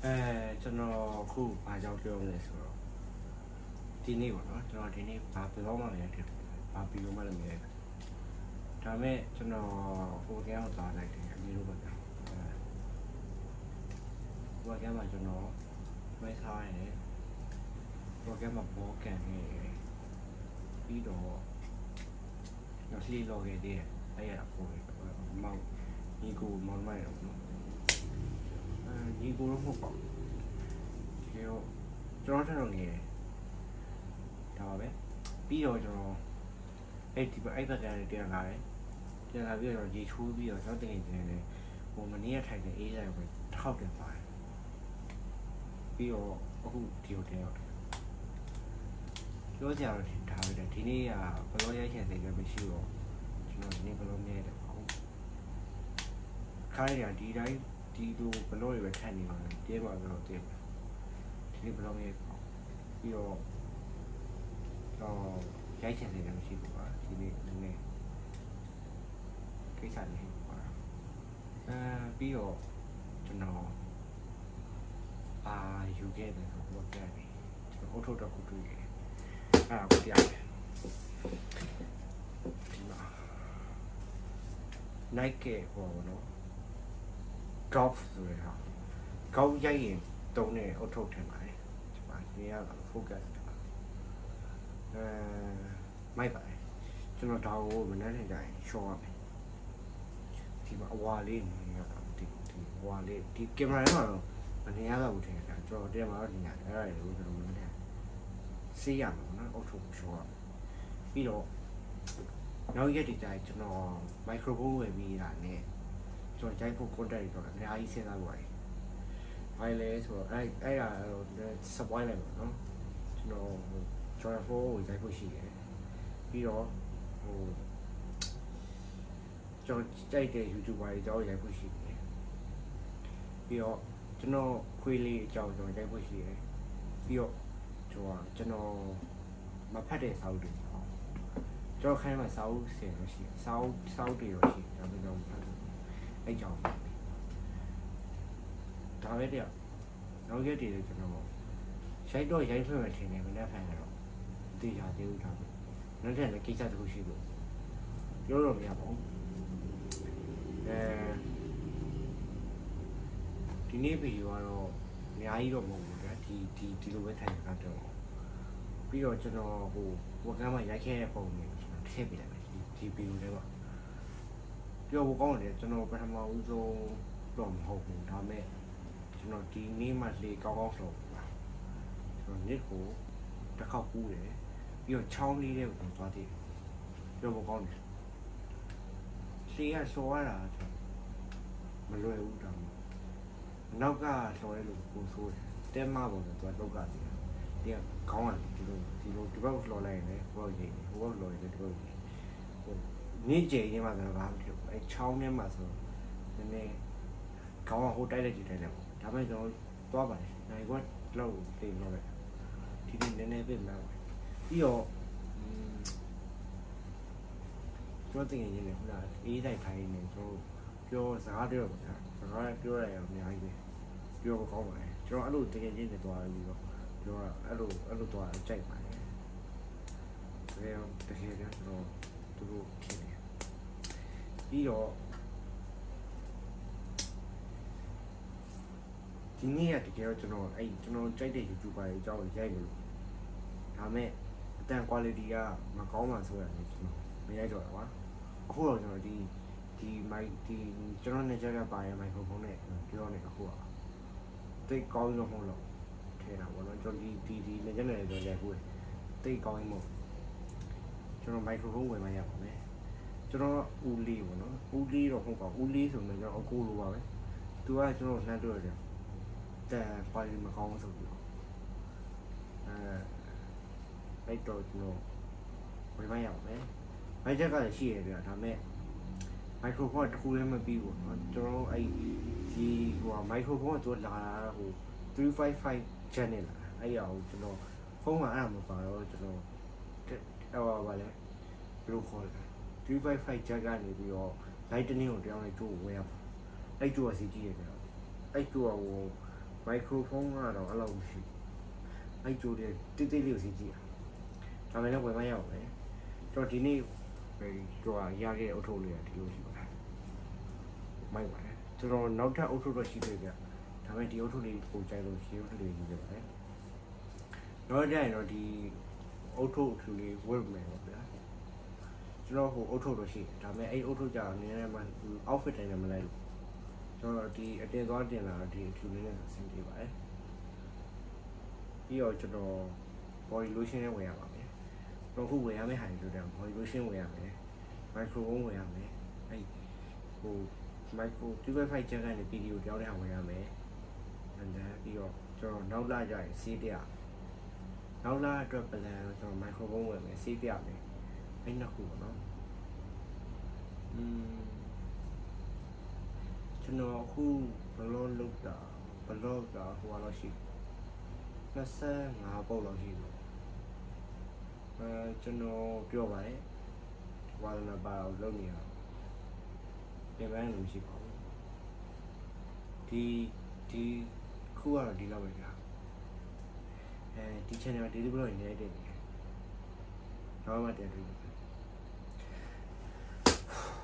ကျွန်တော်ခုအားကြောင့်ပြောမလဲဆိုတော့ဒီနေ့ပေါ့နော်ကျွန်တော်ဒီနေ့ဘာပြောမှမရတဲ့ဘာပြောမှလည်းမရဘူးဒါမဲ့ကျွန်တော်ဟိုကဲတော့သွားလိုက်တယ်အမျိုးလိုပဲဟိုကဲမှာကျွန်တော်ဝဲထားရတယ်ဟိုကဲမှာဘောကန်နေပြီးတော့ကျွန်တော်လှီလော်ခဲ့တယ်အဲ့ရပို့မောင်ညီကိုမောင်မိုက်တော့နော်ညီကိုတော့မဟုတ်ပါဘူးကျွန်တော်ထပ်တော့နေတယ်ဒါပါပဲပြီးတော့ကျွန်တော်အဲ့ဒီအဲ့ဘက်ကလည်းပြန်လာတယ်ပြန်လာပြီးတော့ရေချိုးပြီးတော့ကျွန်တော်တင်နေတယ်ဟိုမနေ့ကထိုင်တဲ့အေးဆိုင်ကိုထောက်တယ်ပါတယ်ပြီးတော့အခုဒီဟိုတဲရောက်တယ်ပြောကြတော့ဒါပဲဒီနေ့ကဘလောရိုက်ချင်တယ်လည်းမရှိတော့ကျွန်တော်ဒီနေ့ဘလောမြဲတယ်ဟုတ်ခိုင်းရဒီတိုင်းဒီလိုဘလောတွေပဲထပ်နေပါတယ်တဲပါတော့တဲဒီနေ့ဘလောမြဲပြီးတော့ရိုက်ချင်တယ်လည်းမရှိဘူးပါဒီနေ့နည်းနည်းကိစ္စလေးပါပြီးတော့ကျွန်တော်ယူခဲ့တယ်ဆိုတော့တက်ပြီကျွန်တော်အုတ်ထုတ်တော့ခုတွေ့တယ်အဲ့ဒါကိုတရားတယ်ဒီမှာ Nike ဟောနော် golf ဆိုရတာ golf ရိုက်ရင်တုံးတဲ့အုတ်ထုတ်ထင်ပါတယ်ဒီမှာနေရတာ focus မိုက်ပါတယ်ကျွန်တော်ဒါကိုမနေ့ကတိုင်းရှော့ရမယ်ဒီမှာအဝါလေးနေရတာဒီအဝါလေးဒီကင်မရာထဲမှာတော့မနေရတော့ဘူးထင်တယ်ကျွန်တော်တဲမှာတော့နေရတယ်အဲ့ဒါတွေကိုကျွန်တော်မနေ့စေးရမှာနော်အုတ်ထုတ်ရှော့ရပြီးတော့နောက်ရက်ဒီတိုင်းကျွန်တော်မိုက်ခရိုဖုန်းဝယ်ပြီးတာနဲ့ကျွန်တော်ဂျိုက်ဖို့ contact တွေတော့အများကြီးစဉ်းစားပါတယ်ဘာလဲဆိုတော့အဲ့ဒါsupply လိုက်ပါနော်ကျွန်တော်4ကိုရိုက်ဖို့ရှိတယ်ပြီးတော့ဟိုကျွန်တော်ကြိုက်တဲ့ YouTuber တွေကြောက်ရိုက်ဖို့ရှိတယ်ပြီးတော့ကျွန်တော်ခွေးလေးအကြောင်းကျွန်တော်ရိုက်ဖို့ရှိတယ်ပြီးတော့ကျွန်တော်မဖတ်တဲ့စာအုပ်တွေကျွန်တော်ခိုင်းမှာစာအုပ်ဆင်လို့ရှိတယ်စာအုပ်တွေတော့ရှိတယ်ဒါပေမဲ့ဖတ်တယ်အဲ့ကြောင့်ဒါပဲတဲ့နောက်ရက်တွေကျွန်တော်ရိုက်ဖွင့်မှထင်တယ်မနေ့ဖန်တော့တေချာသေးဦးထားပြီနောက်ထပ်လည်းကိစ္စတစ်ခုရှိလို့ပြောလို့မရပါဘူးဒီနေ့ဗီဒီယိုကတော့အများကြီးတော့မဟုတ်ဘူးဗျာဒီလိုပဲထိုင်တာတော့ပြီးတော့ကျွန်တော်ဟိုဝက်ကမ်းမှာရိုက်ခဲ့တဲ့ပုံတွေကျွန်တော်ထည့်ပေးလိုက်မယ်ဒီဗီဒီယိုထဲမှာပြောဖို့ကောင်းတယ်ကျွန်တော်ပထမဦးဆုံးတော့မဟုတ်ဘူးဒါပေမဲ့ကျွန်တော်ဒီနေ့မှလေကောင်းဆိုပါကျွန်တော်နေ့ကိုတစ်ခေါက်ကူးတယ်ပြီးတော့ချောင်းလေးတွေကိုသွားသေးတယ်ပြောဖို့ကောင်းတယ်ရှေ့ကဆော်ရတာမလွယ်ဘူးတောင်နောက်ကဆော်ရဲလို့ကိုဆိုးတယ်တဲမပေါ်တော့သူကလောက်ကတည်းကဒီကခေါင်းကဒီဘက်လော်လိုက်ရင်လည်းဟိုဘက်ရိတ်ဟိုဘက်လော်ရင်လည်းဒီဘက်ရိတ်ဟိုနေ့ကျရင်မှဆိုတော့ဘာမှမဖြစ်ဘူးအဲချောင်းထဲမှာဆိုနည်းနည်းခေါင်းကဟိုတိုက်လိုက်ကြည့်တယ်လေဒါပေမဲ့ကျွန်တော်သွားပါတယ်နိုင်ကွက်လောက်တင်တော့တယ်ဒီနည်းနည်းပဲမှန်းပြီးတော့ကျွန်တော်တင်ရင်းနေခုနအေးတိုက်ခိုင်းနေကျွန်တော်ပြောစကားပြောပါဗျာစကားပြောရရင်အများကြီးပဲပြောကောင်းပါတယ်ကျွန်တော်အဲ့လိုတကယ်ချင်းနေသွားပြီးတော့ပြောတာအဲ့လိုသွားကြိုက်ပါတယ်တကယ်ကျွန်တော်သူတို့ဖြစ်နေပြီးတော့ဒီနေ့ကတကယ်တော့ကျွန်တော်ကြိုက်တဲ့ YouTuber တွေအကြောင်းရိုက်လို့ဒါမဲ့အတန် quality ကမကောင်းမှဆိုရတယ်ကျွန်တော်မရိုက်တော့ဘူးကွာအခုတော့ကျွန်တော်ဒီမိုက်ကျွန်တော်နဲ့ကြက်ပါရဲ့မိုက်ခရိုဖုန်းနဲ့ပြောနေအခုကတိတ်ကောင်းလို့မဟုတ်လို့ထဲတာပေါ့နော်ကျွန်တော်ဒီနဲ့ကြက်နဲ့ကျွန်တော်ရိုက်ဖို့တိတ်ကောင်းရင်မဟုတ်ကျွန်တော်မိုက်ခရိုဖုန်းဝယ်မှရပါမယ်ကျွန်တော်ဦးလေးပေါ့နော်ဦးလေးတော့ဟုတ်ပါဦးလေးဆိုရင်ကျွန်တော်အကိုလိုပါပဲသူကကျွန်တော်နှမ်းတွေ့တယ်แต่ควาลิตี้မကောင်းဆိုပြီးအဲ့တော့ကျွန်တော်ဝယ်မရအောင်ပဲဘတ်ဂျက်ကလည်းရှိရပြဒါပေမဲ့မိုက်ခရိုဖုန်းတစ်ခုလည်းမပြီးဘူးเนาะကျွန်တော်အဲ့ဒီဟိုမိုက်ခရိုဖုန်းကသူလာတာဟို355 channel လာအဲ့ရအောင်ကျွန်တော်ဖုန်းမှာအဲ့ဒါမပါတော့ကျွန်တော်ဟောပါလဲဘယ်လိုခေါ်လဲ355 jack ကနေပြီးတော့ lightning ကိုတောင်းလိုက်ကျိုးဝယ်ရပါအဲ့ကျိုးကစီကြည့်ရပြအဲ့ကျိုးကဟို microphone ကတော့အဲ့လိုမရှိအဲ့ကြိုးတွေတိတိလေးကိုစီကြည့်ဒါပေမဲ့ဝယ်မရအောင်ပဲကျွန်တော်ဒီနေ့တော့ရခဲ့တဲ့အုပ်ထုပ်လေးကဒီလိုရှိပါတယ်မိုက်ပါတယ်ကျွန်တော်နောက်ထပ်အုပ်ထုပ်တော့ရှိသေးတယ်ဒါပေမဲ့ဒီအုပ်ထုပ်လေးကိုကြိုက်လို့ရှိအုပ်ထုပ်လေးယူခဲ့ပါတယ်တော့ကြရင်တော့ဒီအုပ်ထုပ်ထူလေးဝတ်မယ်ပေါ့ဗျာကျွန်တော်ဟိုအုပ်ထုပ်တော့ရှိဒါပေမဲ့အဲ့အုပ်ထုပ်ကြတော့နည်းနည်းမှ outfit တိုင်းနဲ့မလိုက်လို့ကျွန်တော်ဒီအတင်သွားတင်လာတော့ဒီထူလေးနဲ့ဆင်ပြေပါတယ်ပြီးတော့ကျွန်တော် body lotion နဲ့ဝယ်ရပါမယ်တော့ခုဝယ်ရမယ့်ဟာတွေဆိုတော့ body lotion ဝယ်ရမယ် microphone ဝယ်ရမယ်အဲ့ဟို micro 2.5 jack နဲ့ video တောင်းတဲ့ဟာဝယ်ရမယ်and then ပြီးတော့ကျွန်တော်နောက်လာကြရင်ဆေးပြနောက်လာအတွက် plan ကျွန်တော် microphone ဝယ်မယ်ဆေးပြမယ်အဲ့နှစ်ခုပေါ့နော်ကျွန်တော်အခုဘလော့လုပ်တာဘလော့ကဟိုလိုရှိ25ပုတ်လောက်ရှိတယ်ကျွန်တော်ပြောပါတယ်ဝါဒနာပါအောင်လုပ်နေရပြင်ပန်းလို့ရှိပါဘူးဒီခုကတော့ဒီလောက်ပဲကြာဒီ channel ဒီလိုဘလော့နေနေတယ်တော့မှတက်တယ်